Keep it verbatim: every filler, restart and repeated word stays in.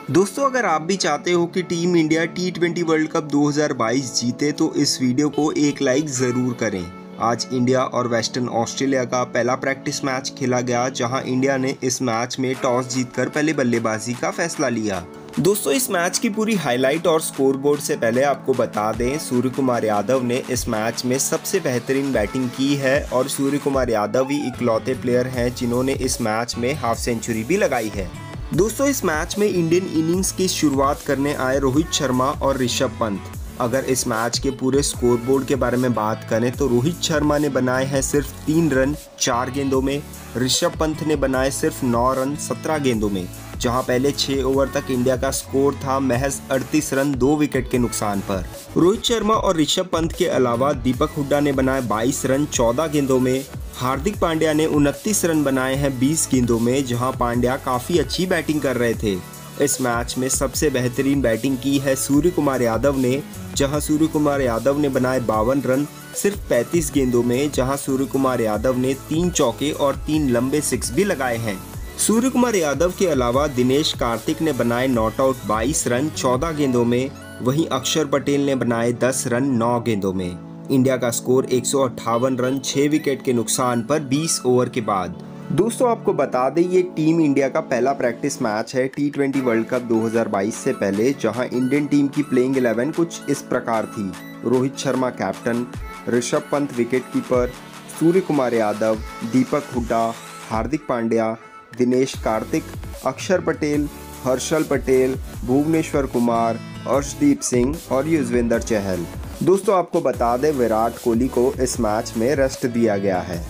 दोस्तों, अगर आप भी चाहते हो कि team India T twenty World Cup दो हज़ार बाईस जीते तो इस वीडियो को एक लाइक ज़रूर करें। आज इंडिया और वेस्टर्न ऑस्ट्रेलिया का पहला प्रैक्टिस मैच खेला गया, जहां इंडिया ने इस मैच में टॉस जीतकर पहले बल्लेबाजी का फैसला लिया। दोस्तों, इस मैच की पूरी हाईलाइट और स्कोरबोर्ड से पहले आपको बता दें, सूर्य कुमार यादव ने इस मैच में सबसे बेहतरीन बैटिंग की है और सूर्य कुमार यादव ही इकलौते प्लेयर हैं जिन्होंने इस मैच में हाफ सेंचुरी भी लगाई है। दोस्तों, इस मैच में इंडियन इनिंग्स की शुरुआत करने आए रोहित शर्मा और ऋषभ पंत। अगर इस मैच के पूरे स्कोरबोर्ड के बारे में बात करें तो रोहित शर्मा ने बनाए हैं सिर्फ तीन रन चार गेंदों में, ऋषभ पंत ने बनाए सिर्फ नौ रन सत्रह गेंदों में, जहां पहले छह ओवर तक इंडिया का स्कोर था महज अड़तीस रन दो विकेट के नुकसान पर। रोहित शर्मा और ऋषभ पंत के अलावा दीपक हुड्डा ने बनाए बाईस रन चौदह गेंदों में, हार्दिक पांड्या ने उनतीस रन बनाए हैं बीस गेंदों में, जहां पांड्या काफी अच्छी बैटिंग कर रहे थे। इस मैच में सबसे बेहतरीन बैटिंग की है सूर्य कुमार यादव ने, जहां सूर्य कुमार यादव ने बनाए बावन रन सिर्फ पैंतीस गेंदों में, जहां सूर्य कुमार यादव ने तीन चौके और तीन लंबे सिक्स भी लगाए हैं। सूर्य कुमार यादव के अलावा दिनेश कार्तिक ने बनाए नॉट आउट बाईस रन चौदह गेंदों में, वहीं अक्षर पटेल ने बनाए दस रन नौ गेंदों में। इंडिया का स्कोर एक सौ अट्ठावन रन छह विकेट के नुकसान पर बीस ओवर के बाद। दोस्तों, आपको बता दें, ये टीम इंडिया का पहला प्रैक्टिस मैच है टी ट्वेंटी वर्ल्ड कप दो हज़ार बाईस से पहले, जहां इंडियन टीम की प्लेइंग इलेवन कुछ इस प्रकार थी। Rohit Sharma captain, Rishabh Pant wicket keeper, Surya Kumar Yadav, Deepak Hooda, Hardik Pandya, Dinesh Karthik, Axar Patel, Harshal Patel, Bhuvneshwar Kumar, Arshdeep Singh और युजवेंद्र चहल। दोस्तों, आपको बता दें, विराट कोहली को इस मैच में रेस्ट दिया गया है।